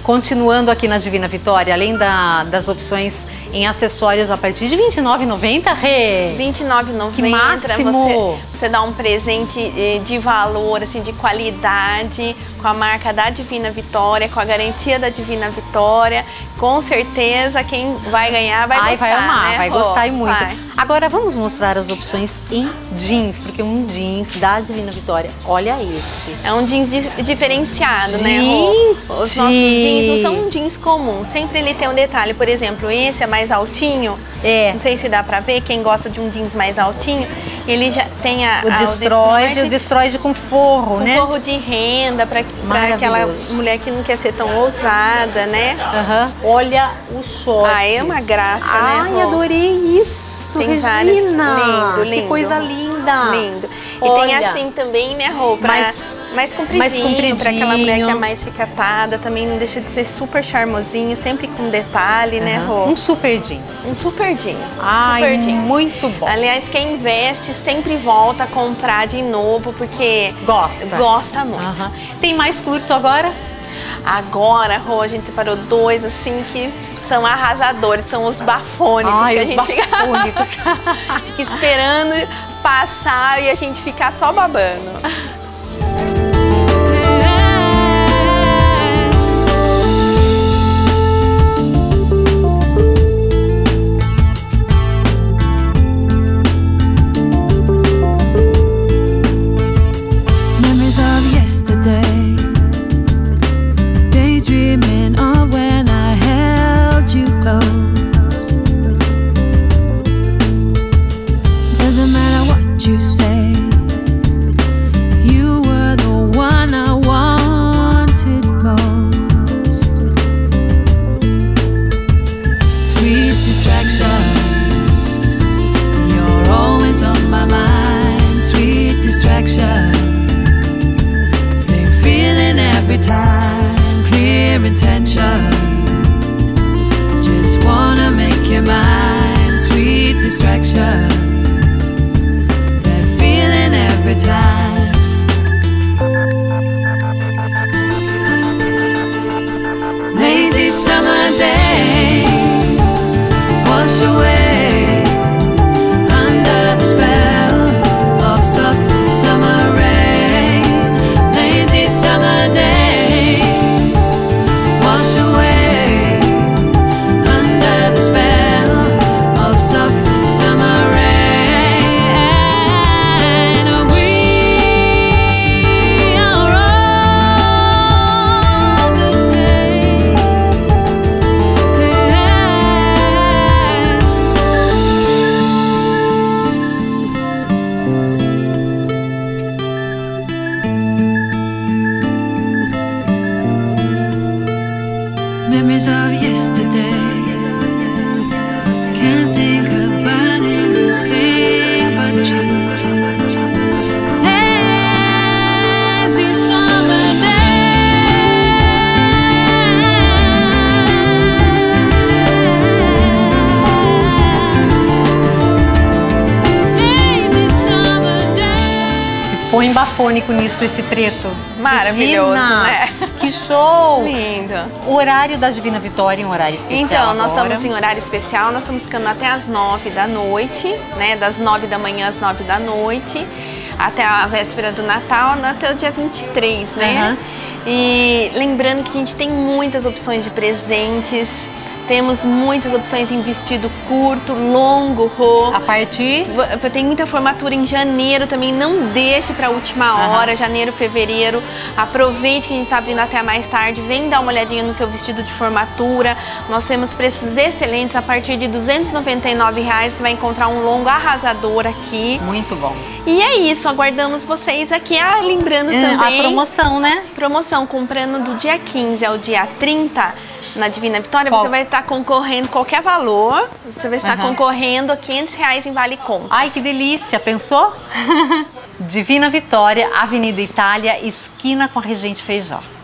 Continuando aqui na Divina Vitória, além das opções em acessórios a partir de R$ 29,90, Rê? R$ 29,90. Que máximo! Você dá um presente de valor, assim, de qualidade, com a marca da Divina Vitória, com a garantia da Divina Vitória. Com certeza quem vai ganhar vai gostar, vai amar, né, vai Rô? gostar e muito. Vai. Agora vamos mostrar as opções em jeans, porque um jeans da Divina Vitória, olha este. É um jeans diferenciado, Gente! né, Rô? Os nossos jeans não são um jeans comum, sempre ele tem um detalhe. Por exemplo, esse é mais altinho, não sei se dá pra ver, quem gosta de um jeans mais altinho, ele já tem o destroide com forro, né? Com forro de renda, pra aquela mulher que não quer ser tão ousada, né? Olha o short. É uma graça, né, Ai, adorei isso, tem Regina. Lindo, lindo. Que coisa linda. Lindo. E tem assim também, né, Rô? Mais compridinho, pra aquela mulher que é mais recatada, também não deixa de ser super charmosinho, sempre com detalhe, né, Rô? Um super jeans. Um super jeans. Ai, super jeans. Muito bom. Aliás, quem veste sempre volta a comprar de novo, porque gosta muito. Tem mais curto agora? Agora, Rô, a gente separou dois, assim, que são arrasadores, são os bafônicos. Ai, que os a gente bafônicos. fica esperando passar e a gente ficar só babando. Summer days wash away under the spell of soft summer rain. Lazy summer days wash away under the spell of soft summer rain. We are all the same. Memories of yesterday. Can't think about anything but you. Lazy summer day. Lazy summer day. Põe bafônico nisso, esse preto. Maravilhoso, Regina, né? Que show! Lindo. O horário da Divina Vitória em horário especial Então, nós agora. estamos em horário especial, nós estamos ficando até as 9 da noite, né? Das 9 da manhã às 9 da noite, até a véspera do Natal, até o dia 23, né? E lembrando que a gente tem muitas opções de presentes. Temos muitas opções em vestido curto, longo, Rô. A partir? Tem muita formatura em janeiro também, não deixe para a última hora, janeiro, fevereiro. Aproveite que a gente está abrindo até mais tarde, vem dar uma olhadinha no seu vestido de formatura. Nós temos preços excelentes, a partir de R$ 299 você vai encontrar um longo arrasador aqui. Muito bom. E é isso, aguardamos vocês aqui. Lembrando também... A promoção, né? Promoção, comprando do dia 15 ao dia 30 na Divina Vitória, você vai estar concorrendo qualquer valor, você vai estar concorrendo a R$ 500 em Vale Compra. Ai, que delícia, pensou? Divina Vitória, Avenida Itália, esquina com a Regente Feijó.